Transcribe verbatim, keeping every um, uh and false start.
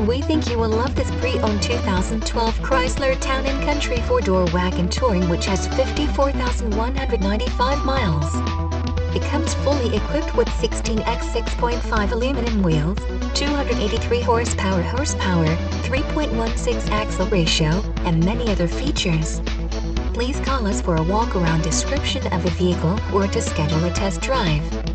We think you will love this pre-owned two thousand twelve Chrysler Town and Country four-door wagon touring, which has fifty-four thousand one hundred ninety-five miles. It comes fully equipped with sixteen by six point five aluminum wheels, two hundred eighty-three horsepower horsepower, three point one six axle ratio, and many other features. Please call us for a walk-around description of the vehicle or to schedule a test drive.